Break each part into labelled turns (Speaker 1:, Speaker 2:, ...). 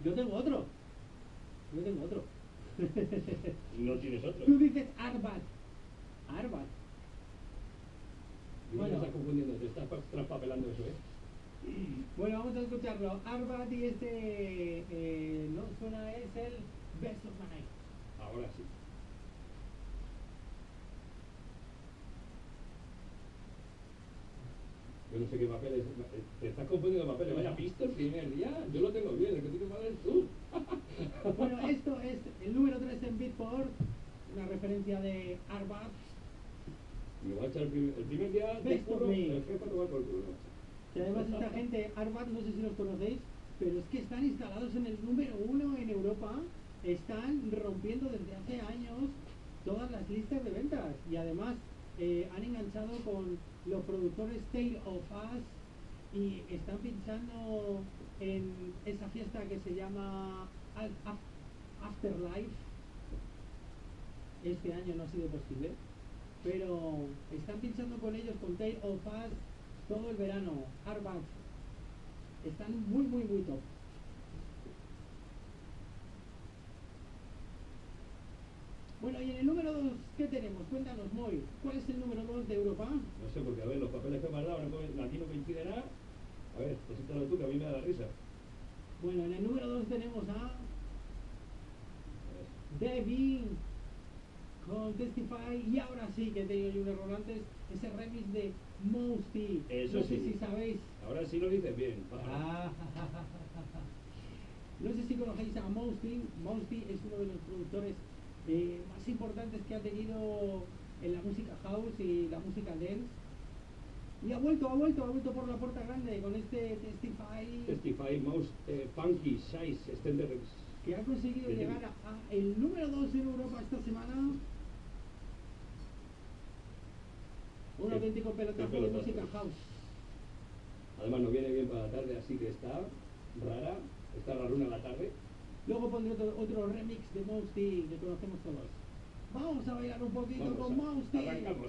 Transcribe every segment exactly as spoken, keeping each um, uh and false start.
Speaker 1: Yo tengo otro. Yo tengo otro.
Speaker 2: No tienes otro.
Speaker 1: Tú dices Arbat. Arbat.
Speaker 2: No
Speaker 1: Bueno.
Speaker 2: estás confundiendo, te estás traspapelando eso, ¿eh?
Speaker 1: Bueno, vamos a escucharlo. Arbat y este, eh, no suena, es el Best of My Night.
Speaker 2: Ahora sí. Yo no sé qué papeles. Te estás confundiendo papeles. Vaya pista el primer día. Yo lo tengo bien, el que tienes mal eres tú.
Speaker 1: Bueno, esto es el número tres en Beatport, una referencia de Arbat.
Speaker 2: Me va a echar el primer, el primer día de
Speaker 1: Best of
Speaker 2: curro,
Speaker 1: Me.
Speaker 2: el jefe a tomar por culo.
Speaker 1: Y además esta gente, Arbat, no sé si los conocéis, pero es que están instalados en el número uno en Europa, están rompiendo desde hace años todas las listas de ventas y además eh, han enganchado con los productores Tale of Us y están pinchando en esa fiesta que se llama Al- Af- Afterlife. Este año no ha sido posible, pero están pinchando con ellos, con Tale of Us, todo el verano. Arbat están muy muy muy top. Bueno, y en el número dos, ¿qué tenemos? Cuéntanos, Moy, ¿cuál es el número dos de Europa?
Speaker 2: No sé, porque a ver, los papeles que me has dado, ahora no- aquí no coincide nada. A ver, preséntalo tú, que a mí me da la risa.
Speaker 1: Bueno, en el número dos tenemos a
Speaker 2: A ver.
Speaker 1: Devin con Testify, y ahora sí que he tenido yo un error antes, ese remix de Mosty.
Speaker 2: Eso
Speaker 1: no sé
Speaker 2: sí.
Speaker 1: si sabéis.
Speaker 2: Ahora sí lo dices bien. pájaro.
Speaker 1: Ah, no sé si conocéis a Mosty. Mosty es uno de los productores eh, más importantes que ha tenido en la música house y la música dance. Y ha vuelto, ha vuelto, ha vuelto por la puerta grande con este Testify,
Speaker 2: Testify Mouse eh, Funky Size Extended Remix.
Speaker 1: que ha conseguido
Speaker 2: Bien.
Speaker 1: llegar a, a el número dos en Europa esta semana. Un
Speaker 2: Qué-
Speaker 1: auténtico
Speaker 2: qué
Speaker 1: pelotazo de
Speaker 2: pelotazo.
Speaker 1: música house.
Speaker 2: Además nos viene bien para la tarde, así que está rara, está raruna la tarde.
Speaker 1: Luego pondré otro, otro remix de Mosty que conocemos todos. Vamos a bailar un poquito
Speaker 2: Vamos,
Speaker 1: con
Speaker 2: a-
Speaker 1: Mosty.
Speaker 2: arrancamos.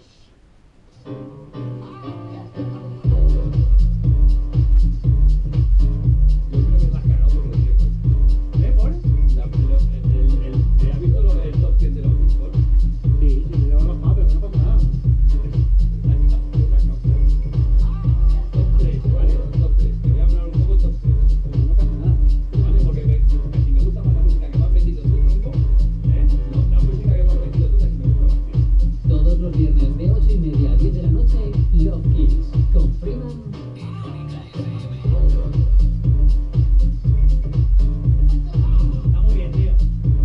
Speaker 2: Yo creo que te has cagado por lo cierto.
Speaker 1: ¿Eh, por?
Speaker 2: La- lo- el- el- el- ¿te has visto lo- el top cien de los Beatport?
Speaker 1: Sí, sí, me lo he bajado, pero no pasa nada.
Speaker 2: Top tres, ¿vale? Top tres. Te voy a hablar un poco top tres.
Speaker 1: Pero no pasa nada.
Speaker 2: ¿Vale? Porque me, si me gusta más la música que me has metido tú, tronco, ¿eh? No, la música que me has metido tú casi me gusta más, tío.
Speaker 3: Todos los viernes de ocho y media a diez de la noche, Love Kids con Freeman.
Speaker 1: Está muy bien, tío.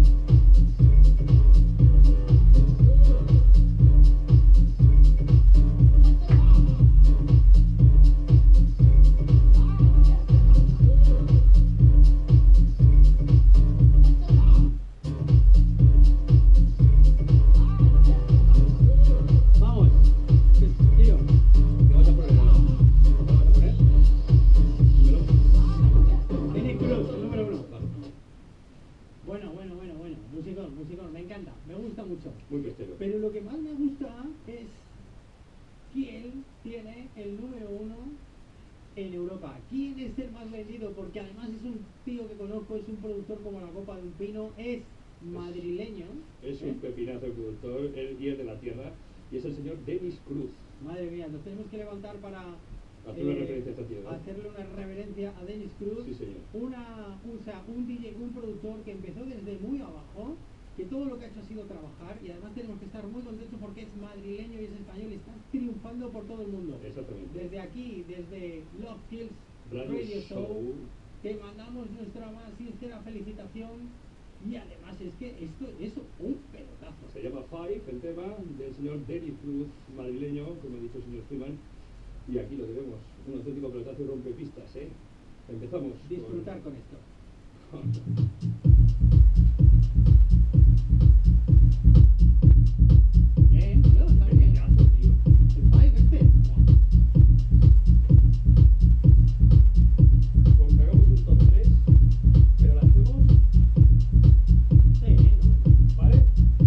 Speaker 1: Vamos. Tío.
Speaker 2: ¿Qué vas a poner ahora? ¿Qué vas a poner? Dímelo.
Speaker 1: Dennis Cruz, el número uno.
Speaker 2: Vale.
Speaker 1: Bueno, bueno, bueno, bueno. Musicón, musicón, me encanta. Me gusta mucho.
Speaker 2: Muy pestero.
Speaker 1: Pero lo que más me gusta es quién tiene el número uno en Europa. ¿Quién es el más vendido? Porque además es un tío que conozco, es un productor como la copa de un pino, es madrileño.
Speaker 2: Es
Speaker 1: ¿eh?
Speaker 2: un pepinazo de productor, él y es de la tierra, y es el señor Dennis Cruz.
Speaker 1: Madre mía, nos tenemos que levantar para
Speaker 2: Hacer una referencia a esta tierra.
Speaker 1: hacerle una reverencia a Dennis Cruz.
Speaker 2: Sí, señor.
Speaker 1: Una, o sea, un D J, un productor que empezó desde muy abajo, que todo lo que ha hecho ha sido trabajar, y además tenemos que estar muy contentos porque es madrileño y es español y está triunfando por todo el mundo.
Speaker 2: Exactamente.
Speaker 1: Desde aquí, desde Love Kills
Speaker 2: Radio
Speaker 1: Radio, Show,
Speaker 2: Show.
Speaker 1: te mandamos nuestra más sincera felicitación, y además es que esto es un pelotazo.
Speaker 2: Se llama Five, el tema del señor Dennis Cruz, madrileño, como ha dicho el señor Freeman, y aquí lo tenemos, un auténtico pelotazo y rompepistas, ¿eh? Empezamos. con-
Speaker 1: Disfrutar con esto. Bien, tío, está
Speaker 2: Qué
Speaker 1: bien.
Speaker 2: pedazo, tío.
Speaker 1: El Five este.
Speaker 2: Con que hagamos un top tres, pero lo hacemos,
Speaker 1: Sí, no,
Speaker 2: ¿vale?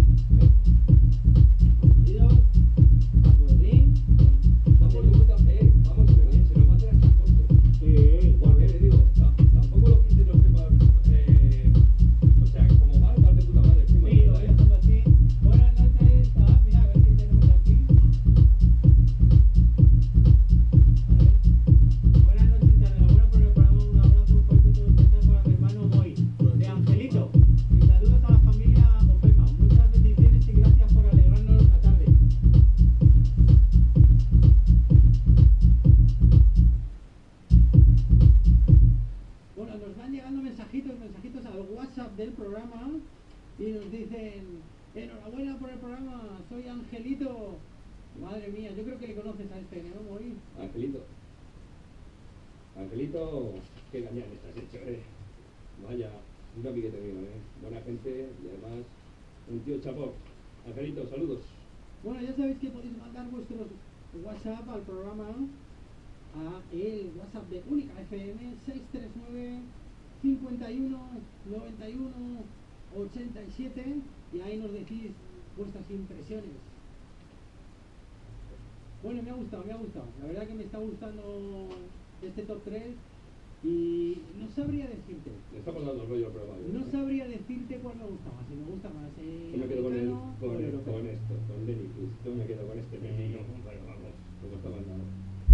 Speaker 1: Tío, Abuelín.
Speaker 2: Vamos, de puta- eh, vamos, se nos va a hacer hasta corto.
Speaker 1: Sí,
Speaker 2: Porque le digo, ta- tampoco lo quiten los temas eh,
Speaker 1: van llegando mensajitos, mensajitos al WhatsApp del programa y nos dicen, enhorabuena por el programa, soy Angelito. Madre mía, yo creo que le conoces a este, ¿no? Muy...
Speaker 2: Angelito. Angelito, qué gañán estás hecho, eh. Vaya, un amiguete mío, eh. Buena gente y además un tío chapó. Angelito, saludos.
Speaker 1: Bueno, ya sabéis que podéis mandar vuestros WhatsApp al programa, a el WhatsApp de Única F M, seis tres nueve, cinco uno, nueve uno, ocho siete, y ahí nos decís vuestras impresiones. Bueno, me ha gustado, me ha gustado. La verdad que me está gustando este top tres y no sabría decirte.
Speaker 2: Le estamos dando rollo al programa.
Speaker 1: No sabría decirte cuál me gusta más. Si me gusta más el
Speaker 2: Yo me quedo con, el,
Speaker 1: americano
Speaker 2: con,
Speaker 1: o el
Speaker 2: el,
Speaker 1: europeo.
Speaker 2: con esto, con Lenny Cruz. Yo me quedo con este menino. Bueno, vamos, como está mandado.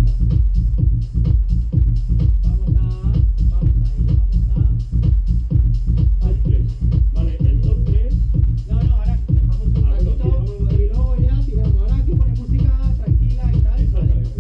Speaker 1: Vamos a... Vamos a ir, vamos a...
Speaker 2: Top tres. Vale, el top tres.
Speaker 1: No, no, ahora dejamos un
Speaker 2: Ah, bueno,
Speaker 1: ratito
Speaker 2: sí, vamos a ver.
Speaker 1: y luego ya tiramos. Ahora hay que poner música tranquila y tal.
Speaker 2: Exactamente.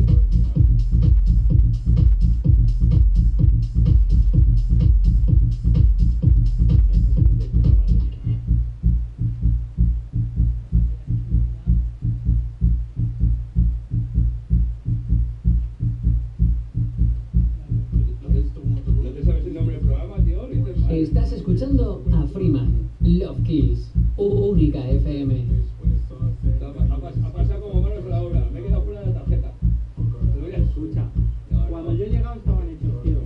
Speaker 2: ¿No te sabes el nombre del programa, tío? Lo dices mal.
Speaker 3: Estás escuchando a Freeman, Love Kiss, Única F M.
Speaker 2: Ha, pas- ha pasado como manos a la obra. Me he quedado fuera de la tarjeta. Se lo voy a
Speaker 1: Escucha,
Speaker 2: No, no.
Speaker 1: cuando yo he llegado estaban hechos, tío.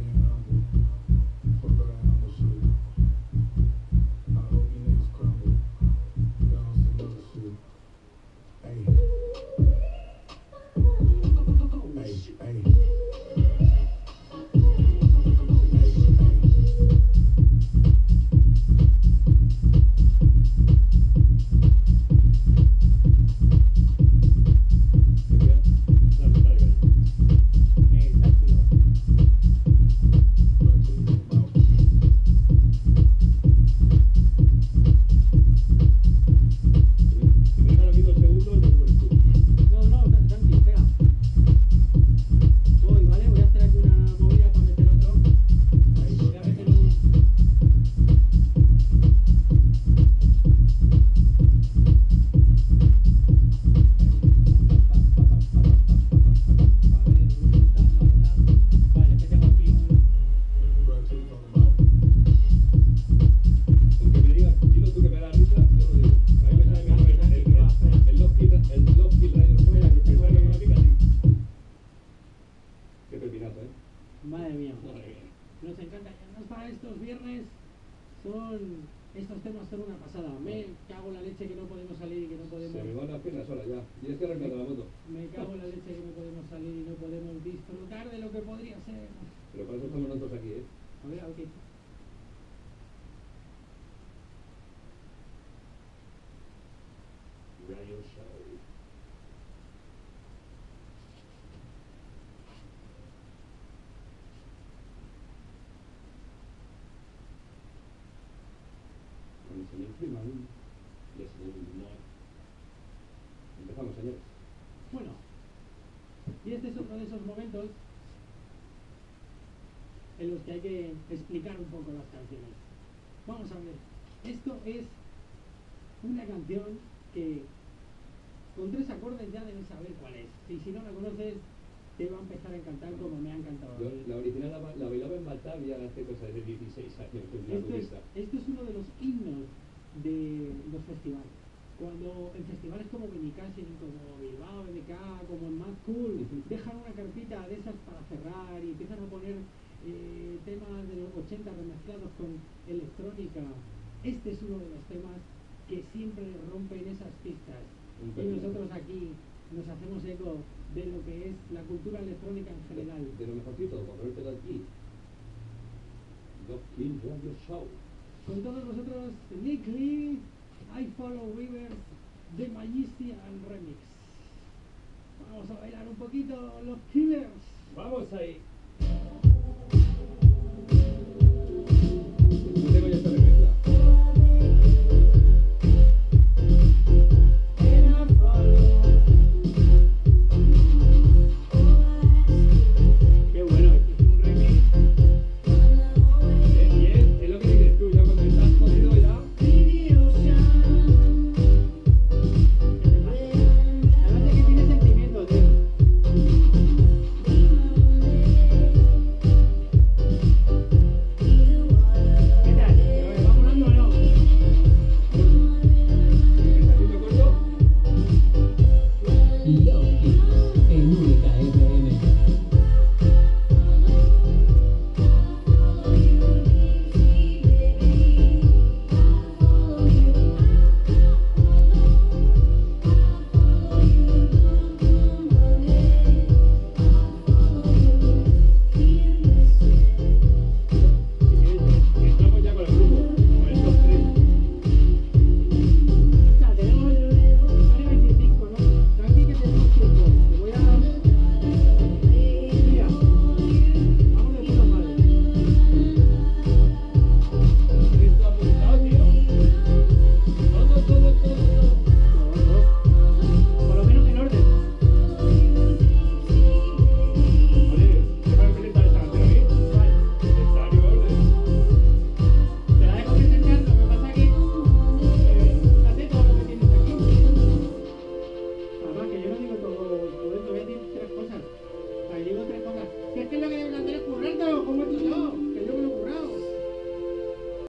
Speaker 2: Dale, dale, dale.
Speaker 1: Eh, está chulo.
Speaker 2: Si me dejan a mí dos segundos, no te pones tú.
Speaker 1: No, no, tra- tranqui, espera. Voy, ¿vale? Voy a hacer aquí una movida para meter otro. Voy a meter un... Vale, que tengo aquí un...
Speaker 2: Aunque me digas, dilo tú que me da risa, yo lo digo. A mí me sale mejor el, el, el, el Love Kill, el Love Kill Radio Show, me sale mejor a mí que a ti. Qué pepinazo, ¿eh?
Speaker 1: Madre mía.
Speaker 2: Madre mía.
Speaker 1: Nos encanta. Y además para estos viernes son... Estos temas son una pasada. Me cago en la leche que no podemos salir y que no podemos...
Speaker 2: Se me van las piernas solas ya. Tienes que arrancar la moto.
Speaker 1: Me cago en la leche que no podemos salir y no podemos disfrutar de lo que podría ser.
Speaker 2: Pero para eso estamos nosotros aquí, ¿eh?
Speaker 1: A ver, a ver qué...
Speaker 2: Radio Show. Con el señor Freeman y el señor Moore. Empezamos, señores.
Speaker 1: Bueno, y este es otro de esos momentos en los que hay que explicar un poco las canciones. Vamos a ver, esto es una canción que con tres acordes ya debes saber cuál es. Y si no la conoces, te va a empezar a encantar como me ha encantado. a
Speaker 2: Yo,
Speaker 1: mí.
Speaker 2: la original la, ba- la bailaba en Batavia hace cosa de dieciséis años en la
Speaker 1: Esto es,
Speaker 2: turista.
Speaker 1: esto es uno de los himnos de los festivales. Cuando en festivales como Benicassin, como Bilbao, B M K, como en Mad Cool, dejan una carpita de esas para cerrar y empiezan a poner eh, temas de los ochenta remezclados con electrónica. Este es uno de los temas que siempre rompen esas pistas.
Speaker 2: Un
Speaker 1: Y
Speaker 2: pequeño.
Speaker 1: nosotros aquí nos hacemos eco de lo que es la cultura electrónica en general.
Speaker 2: De lo mejorcito, para ponértelo aquí. Love Kill Radio Show.
Speaker 1: Con todos vosotros, Nick Lee, I Follow Rivers, The Magician Remix. Vamos a bailar un poquito, los Killers.
Speaker 2: Vamos ahí.